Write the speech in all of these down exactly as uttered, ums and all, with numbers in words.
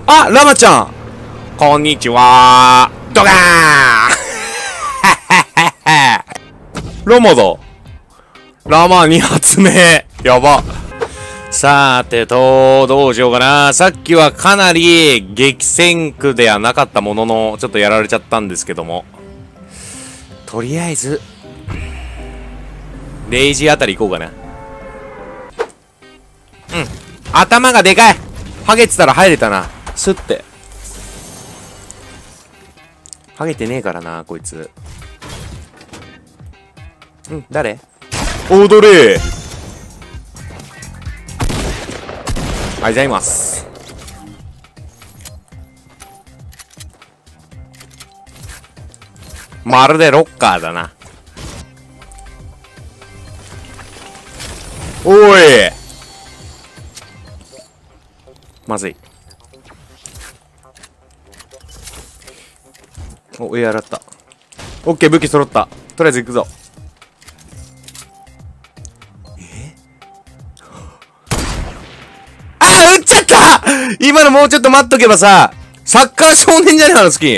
あ、ラマちゃんこんにちはードガーラマだ。ラマに発目。やば。さーてと、どうしようかな。さっきはかなり激戦区ではなかったものの、ちょっとやられちゃったんですけども。とりあえず、レイジあたり行こうかな。うん。頭がでかい。ハゲてたら入れたな。スッて。ハゲてねえからな、こいつ。うん、誰？踊れー。ありがとうございます。まるでロッカーだな。おい、まずい。お、上洗った。オッケー、武器揃った。とりあえず行くぞ。えあ、撃っちゃった。今のもうちょっと待っとけばさ、サッカー少年じゃねえ、あのスキン。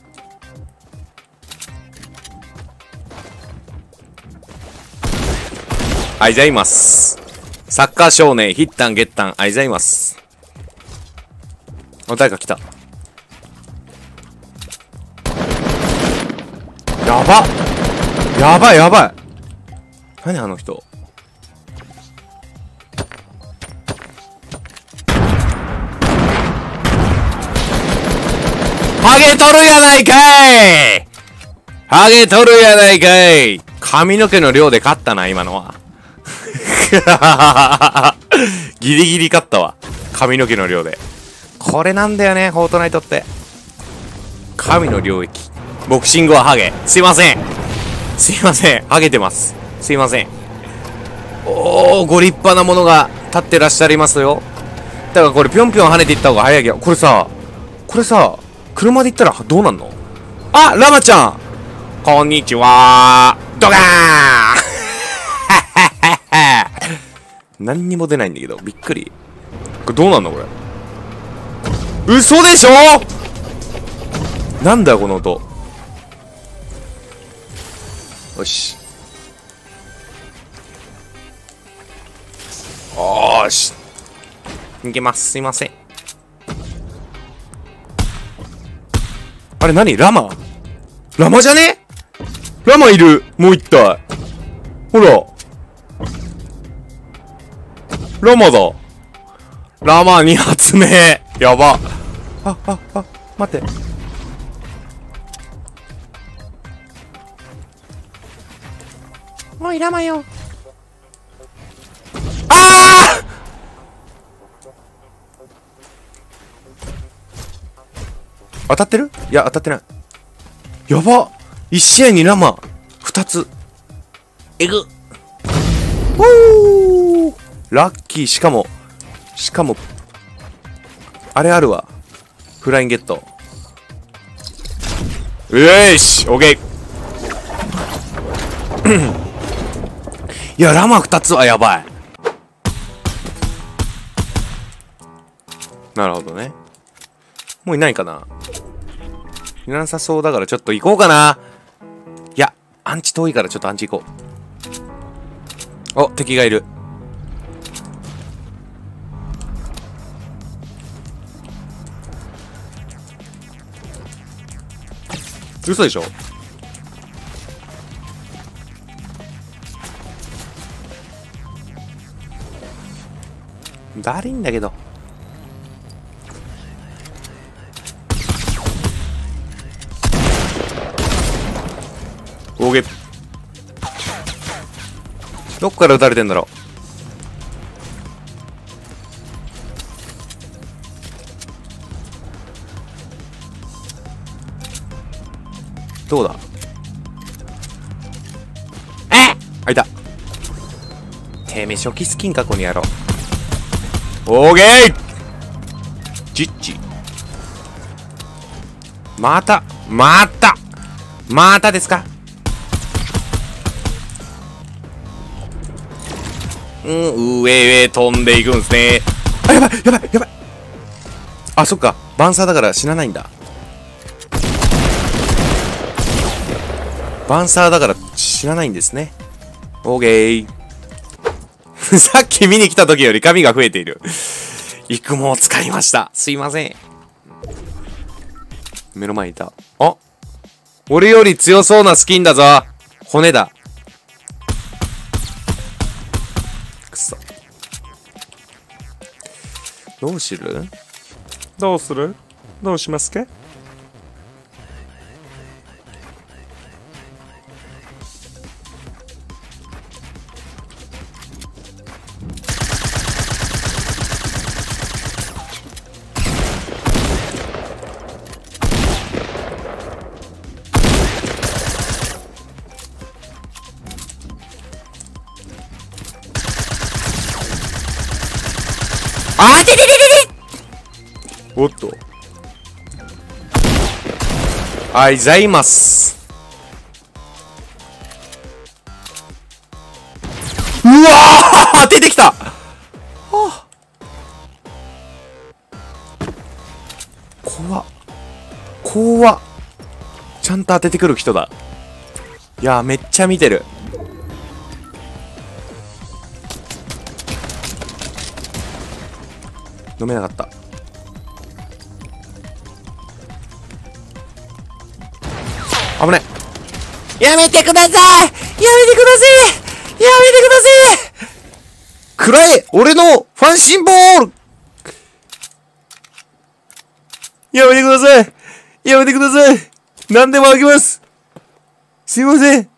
ありがとうございます。サッカー少年、ヒッタン、ゲッタン、ありがとうございます。お、誰か来た。やばやばいやばい。何あの人。ハゲとるやないかい。ハゲとるやないかい。髪の毛の量で勝ったな、今のは。ギリギリ勝ったわ。髪の毛の量で。これなんだよね、フォートナイトって。神の領域。ボクシングはハゲ。すいません。すいません。ハゲてます。すいません。おー、ご立派なものが立ってらっしゃいますよ。だからこれぴょんぴょん跳ねていった方が早いけど、これさ、これさ、車で行ったらどうなんの？あ、ラマちゃんこんにちはードガー何にも出ないんだけど、びっくり。これどうなんのこれ。嘘でしょ？なんだよこの音。よし。おーし。いけます。すいません。あれ何？ラマ？ラマじゃね？ラマいる。もう一体。ほら。ラマだ。ラマに発目。やば。あ、あ、あ、待って。おい、ラマよ。あー！当たってる？いや、当たってない。やば！一試合にラマ二つ。えぐ！おー！ラッキー、しかも、しかも、あれあるわ。フラインゲット。よーし！オッケー！いや、ラマ二つはやばい。なるほどね。もういないかな。いなさそうだからちょっと行こうかな。いや、アンチ遠いからちょっとアンチ行こう。お、敵がいる。嘘でしょ？だるいんだけど。大げ。どっから撃たれてんだろう。どうだ？えっ！あ、いた。てめえ初期スキンかこの野郎。オーケー！チッチ。またまたまたですか？うん、上へ飛んでいくんですね。あ、やばいやばいやばい。 あ、そっか。バンサーだから死なないんだ。バンサーだから死なないんですね。オーケー。さっき見に来た時より髪が増えている。育毛を使いました。すいません。目の前にいた。あ、俺より強そうなスキンだぞ。骨だ。くそ。どうする？どうする？どうしますか？あーててててて。おっと。あいざいます。うわー出てきた。はあ、怖っ。怖っ。ちゃんと当ててくる人だ。いやーめっちゃ見てる。飲めなかった。危ない。やめてください。やめてください。やめてください。くらえ俺のファンシンボール。やめてください。やめてください。何でもあげます。すいません。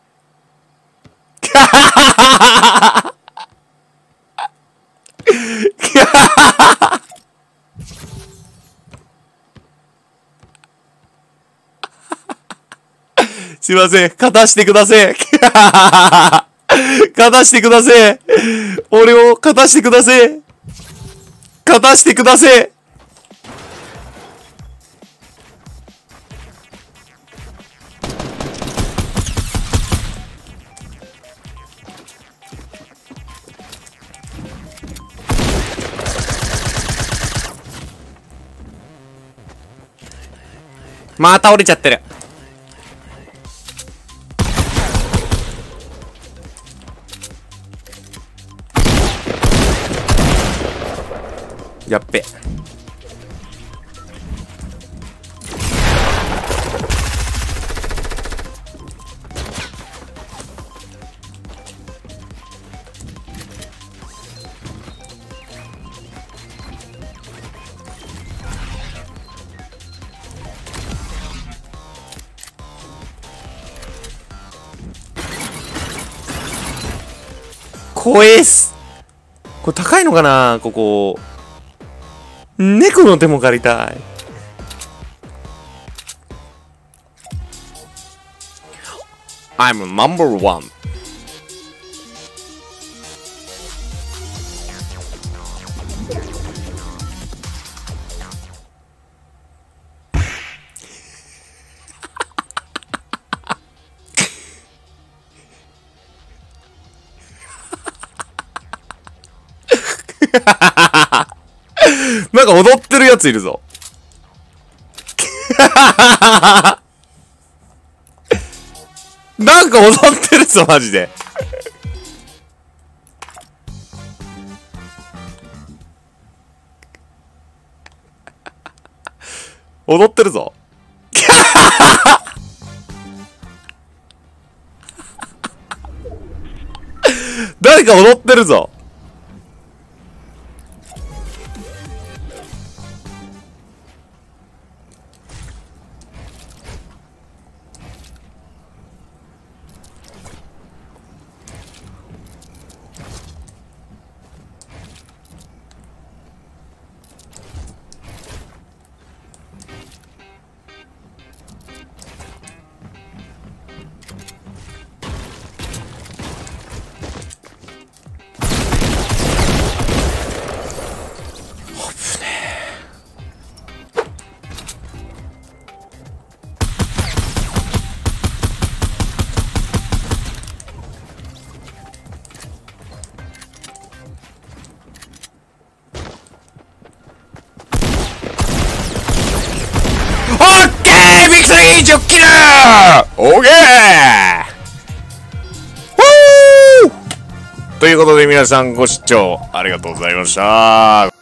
すいません。勝たしてください。勝たしてください。俺を勝たしてください。勝たしてください。また折れちゃってる。やっべ。怖えっす。これ高いのかなここ。猫の手も借りたい。I'm number one. なんか踊ってるやついるぞ。なんか踊ってるぞ、マジで。踊ってるぞ。誰か踊ってるぞ。 オッケービクトリーじゅっキルオッケーということで皆さんご視聴ありがとうございました。